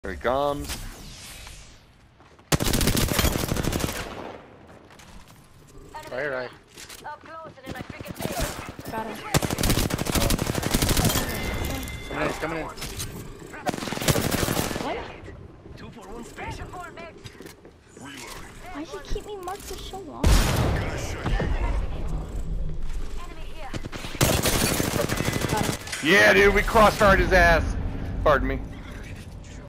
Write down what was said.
Here he comes. Right. Got him. Coming in. What? 2-for-1 station. Why does he keep me marked for so long? Yeah, dude, we crossfired his ass. Pardon me.